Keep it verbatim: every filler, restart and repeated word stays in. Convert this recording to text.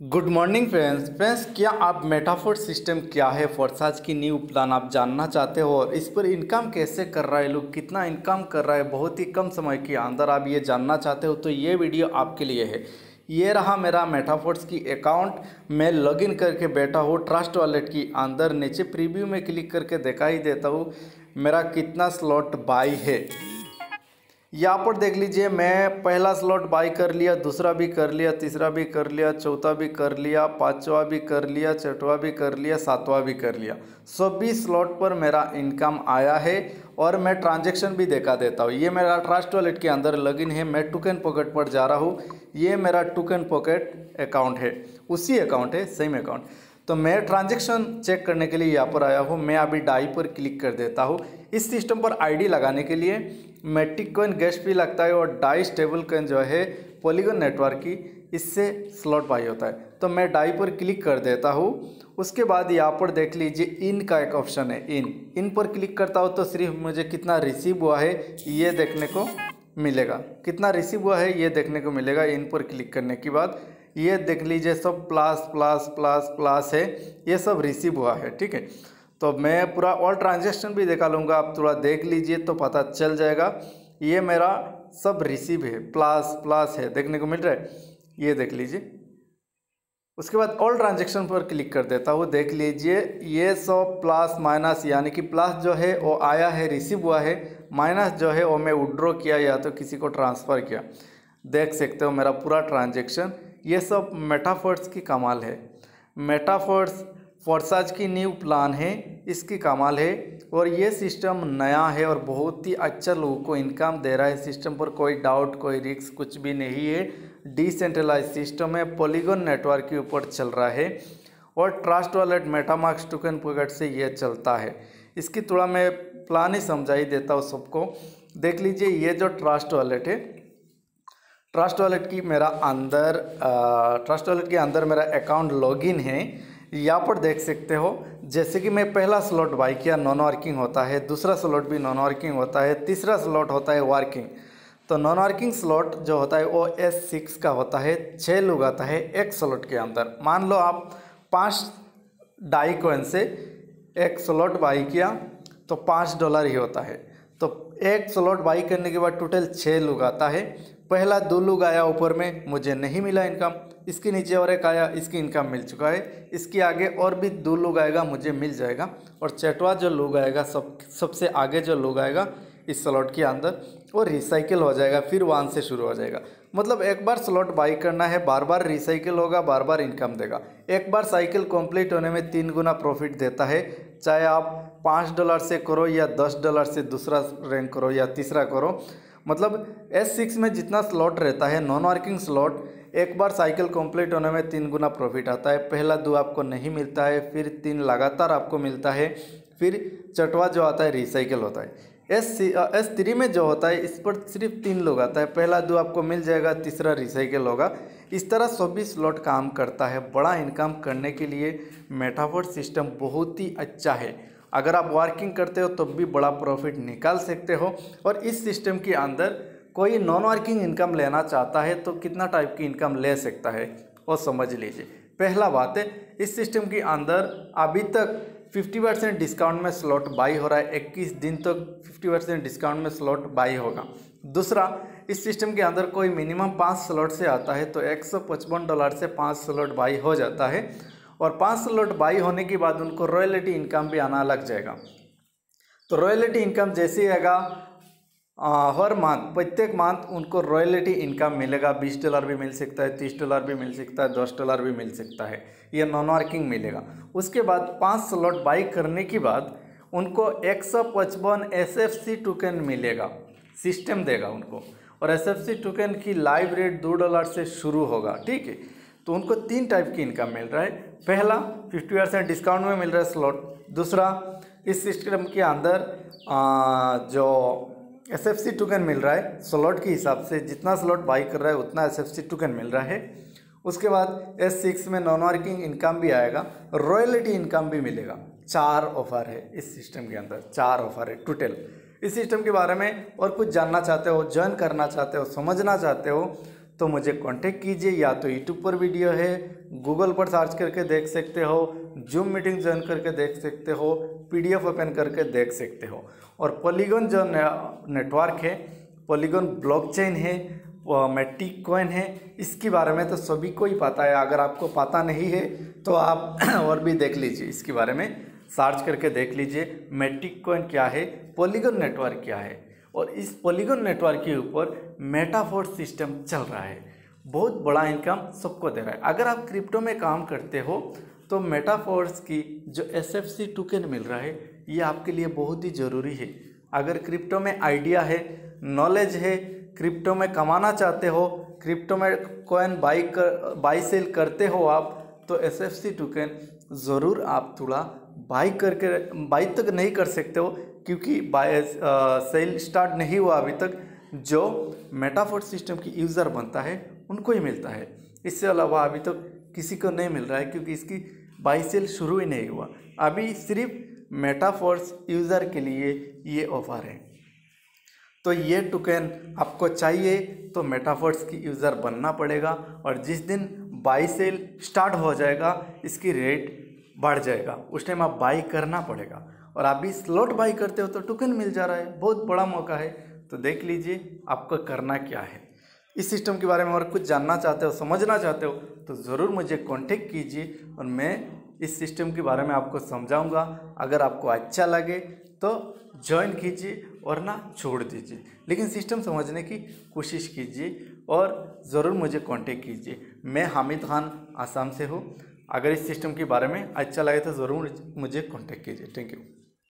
Good morning friends friends क्या आप metaphor system क्या है फोर्साज की न्यू प्लान आप जानना चाहते हो और इस पर इनकम कैसे कर रहा है, लोग कितना इनकम कर रहा है बहुत ही कम समय के अंदर आप ये जानना चाहते हो तो ये वीडियो आपके लिए है। ये रहा मेरा मेटाफोर्स की अकाउंट, मैं लॉगिन करके बैठा हूँ ट्रस्ट वॉलेट की अंदर। नीचे प्रीव्यू में क्लिक करके दिखा ही देता हूँ मेरा कितना स्लॉट बाई है। यहाँ पर देख लीजिए, मैं पहला स्लॉट बाई कर लिया, दूसरा भी कर लिया, तीसरा भी कर लिया, चौथा भी कर लिया, पांचवा भी कर लिया, छठवा भी कर लिया, सातवां भी कर लिया। सभी स्लॉट पर मेरा इनकम आया है और मैं ट्रांजैक्शन भी देखा देता हूँ। ये मेरा ट्रस्ट वॉलेट के अंदर लॉगिन है, मैं टोकन पॉकेट पर जा रहा हूँ। ये मेरा टोकन पॉकेट अकाउंट है, उसी अकाउंट है, सेम अकाउंट। तो मैं ट्रांजैक्शन चेक करने के लिए यहाँ पर आया हूँ। मैं अभी डाई पर क्लिक कर देता हूँ। इस सिस्टम पर आईडी लगाने के लिए मैटिक कॉइन गैस फी लगता है और डाई स्टेबल कॉइन जो है पॉलीगॉन नेटवर्क की, इससे स्लॉट बाई होता है। तो मैं डाई पर क्लिक कर देता हूँ। उसके बाद यहाँ पर देख लीजिए इन का एक ऑप्शन है, इन इन पर क्लिक करता हूँ तो सिर्फ मुझे कितना रिसीव हुआ है ये देखने को मिलेगा। कितना रिसीव हुआ है ये देखने को मिलेगा इन पर क्लिक करने के बाद। ये देख लीजिए सब प्लस प्लस प्लस प्लस है, ये सब रिसीव हुआ है। ठीक है, तो मैं पूरा ऑल ट्रांजैक्शन भी दिखा लूँगा, आप थोड़ा देख लीजिए तो पता चल जाएगा। ये मेरा सब रिसीव है, प्लस प्लस है, देखने को मिल रहा है, ये देख लीजिए। उसके बाद ऑल ट्रांजैक्शन पर क्लिक कर देता हूँ, देख लीजिए ये सब प्लस माइनस, यानी कि प्लस जो है वो आया है, रिसीव हुआ है, माइनस जो है वो मैं विड्रॉ किया या तो किसी को ट्रांसफ़र किया। देख सकते हो मेरा पूरा ट्रांजैक्शन। ये सब मेटाफोर्स की कमाल है, मेटाफोर्स फोर्साज की न्यू प्लान है, इसकी कमाल है। और ये सिस्टम नया है और बहुत ही अच्छा लोगों को इनकम दे रहा है। सिस्टम पर कोई डाउट कोई रिस्क कुछ भी नहीं है, डिसेंट्रलाइज सिस्टम है, पॉलीगॉन नेटवर्क के ऊपर चल रहा है और Trust Wallet MetaMask token pocket से ये चलता है। इसकी थोड़ा मैं प्लान ही समझा ही देता हूँ सबको। देख लीजिए ये जो ट्रस्ट वॉलेट है, ट्रस्ट वॉलेट की मेरा अंदर ट्रस्ट वॉलेट के अंदर मेरा अकाउंट लॉगिन है। यहाँ पर देख सकते हो जैसे कि मैं पहला स्लॉट बाई किया नॉन वर्किंग होता है, दूसरा स्लॉट भी नॉन वर्किंग होता है, तीसरा स्लॉट होता है वर्किंग। तो नॉन वर्किंग स्लॉट जो होता है वो एस सिक्स का होता है, छः लोग आता है एक स्लॉट के अंदर। मान लो आप पाँच डाई कॉइन से एक स्लॉट बाई किया तो पाँच डॉलर ही होता है। तो एक स्लॉट बाई करने के बाद टोटल छः लोग आता है। पहला दो लोग आया ऊपर में, मुझे नहीं मिला इनकम। इसके नीचे और एक आया, इसकी इनकम मिल चुका है। इसके आगे और भी दो लोग आएगा, मुझे मिल जाएगा। और छठवा जो लोग आएगा, सब सबसे आगे जो लोग आएगा इस स्लॉट के अंदर, वो रिसाइकिल हो जाएगा, फिर वन से शुरू हो जाएगा। मतलब एक बार स्लॉट बाई करना है, बार बार रिसाइकिल होगा, बार बार इनकम देगा। एक बार साइकिल कंप्लीट होने में तीन गुना प्रॉफिट देता है, चाहे आप पाँच डॉलर से करो या दस डॉलर से दूसरा रैंक करो या तीसरा करो। मतलब एस सिक्स में जितना स्लॉट रहता है नॉन वर्किंग स्लॉट, एक बार साइकिल कंप्लीट होने में तीन गुना प्रॉफिट आता है। पहला दो आपको नहीं मिलता है, फिर तीन लगातार आपको मिलता है, फिर चटवा जो आता है रिसाइकिल होता है। एस एस थ्री में जो होता है इस पर सिर्फ तीन लोग आता है, पहला दो आपको मिल जाएगा, तीसरा रिसाइकिल होगा। इस तरह सभी स्लॉट काम करता है। बड़ा इनकम करने के लिए मेटाफोर सिस्टम बहुत ही अच्छा है। अगर आप वर्किंग करते हो तो भी बड़ा प्रॉफिट निकाल सकते हो। और इस सिस्टम के अंदर कोई नॉन वर्किंग इनकम लेना चाहता है तो कितना टाइप की इनकम ले सकता है वो समझ लीजिए। पहला बात है, इस सिस्टम के अंदर अभी तक पचास परसेंट डिस्काउंट में स्लॉट बाई हो रहा है, इक्कीस दिन तक पचास परसेंट डिस्काउंट में स्लॉट बाई होगा। दूसरा, इस सिस्टम के अंदर कोई मिनिमम पाँच स्लॉट से आता है तो एक सौ पचपन डॉलर से पाँच स्लॉट बाई हो जाता है। और पाँच स्लॉट बाई होने के बाद उनको रॉयल्टी इनकम भी आना लग जाएगा। तो रॉयल्टी इनकम जैसे आएगा हर मंथ, प्रत्येक मंथ उनको रॉयल्टी इनकम मिलेगा। बीस डॉलर भी मिल सकता है, तीस डॉलर भी मिल सकता है, दस डॉलर भी मिल सकता है, ये नॉन वर्किंग मिलेगा। उसके बाद पाँच स्लॉट बाई करने के बाद उनको एक सौ पचपन एस एफ सी टोकन मिलेगा, सिस्टम देगा उनको। और एस एफ सी टोकन की लाइव रेट दो डॉलर से शुरू होगा। ठीक है, तो उनको तीन टाइप की इनकम मिल रहा है। पहला, फिफ्टी परसेंट डिस्काउंट में मिल रहा है स्लॉट। दूसरा, इस सिस्टम के अंदर आ, जो एस एफ सी टोकन मिल रहा है स्लॉट के हिसाब से, जितना स्लॉट बाई कर रहा है उतना एस एफ सी टोकन मिल रहा है। उसके बाद एस सिक्स में नॉन वर्किंग इनकम भी आएगा, रॉयल्टी इनकम भी मिलेगा। चार ऑफर है इस सिस्टम के अंदर, चार ऑफर है टोटल। इस सिस्टम के बारे में और कुछ जानना चाहते हो, ज्वाइन करना चाहते हो, समझना चाहते हो तो मुझे कांटेक्ट कीजिए। या तो यूट्यूब पर वीडियो है, गूगल पर सर्च करके देख सकते हो, जूम मीटिंग ज्वाइन करके देख सकते हो, पीडीएफ ओपन करके देख सकते हो। और पॉलीगॉन जो नेटवर्क है, पॉलीगॉन ब्लॉकचेन है, मैटिक कॉइन है, इसके बारे में तो सभी को ही पता है। अगर आपको पता नहीं है तो आप और भी देख लीजिए, इसके बारे में सर्च करके देख लीजिए मैटिक कॉइन क्या है, पॉलीगॉन नेटवर्क क्या है। और इस पॉलीगॉन नेटवर्क के ऊपर मेटाफोर्स सिस्टम चल रहा है, बहुत बड़ा इनकम सबको दे रहा है। अगर आप क्रिप्टो में काम करते हो तो मेटाफोर्स की जो एस एफ सी टोकन मिल रहा है ये आपके लिए बहुत ही ज़रूरी है। अगर क्रिप्टो में आइडिया है, नॉलेज है, क्रिप्टो में कमाना चाहते हो, क्रिप्टो में कॉइन बाई कर बाई सेल करते हो आप, तो एस एफ सी टोकन ज़रूर आप थोड़ा बाई करके, बाई तक नहीं कर सकते हो क्योंकि बाय सेल स्टार्ट नहीं हुआ अभी तक। जो मेटाफोर्स सिस्टम की यूज़र बनता है उनको ही मिलता है, इससे अलावा अभी तक किसी को नहीं मिल रहा है क्योंकि इसकी बाई सेल शुरू ही नहीं हुआ। अभी सिर्फ मेटाफोर्स यूज़र के लिए ये ऑफर है। तो ये टोकन आपको चाहिए तो मेटाफोर्स की यूज़र बनना पड़ेगा, और जिस दिन बाई सेल स्टार्ट हो जाएगा इसकी रेट बढ़ जाएगा, उस टाइम आप बाई करना पड़ेगा। और आप भी स्लॉट बाई करते हो तो टोकन मिल जा रहा है, बहुत बड़ा मौका है। तो देख लीजिए आपको करना क्या है। इस सिस्टम के बारे में और कुछ जानना चाहते हो, समझना चाहते हो तो ज़रूर मुझे कांटेक्ट कीजिए और मैं इस सिस्टम के बारे में आपको समझाऊंगा। अगर आपको अच्छा लगे तो ज्वाइन कीजिए और ना छोड़ दीजिए, लेकिन सिस्टम समझने की कोशिश कीजिए और ज़रूर मुझे कांटेक्ट कीजिए। मैं हामिद खान आसाम से हूँ। अगर इस सिस्टम के बारे में अच्छा लगे तो ज़रूर मुझे कांटेक्ट कीजिए। Thank you.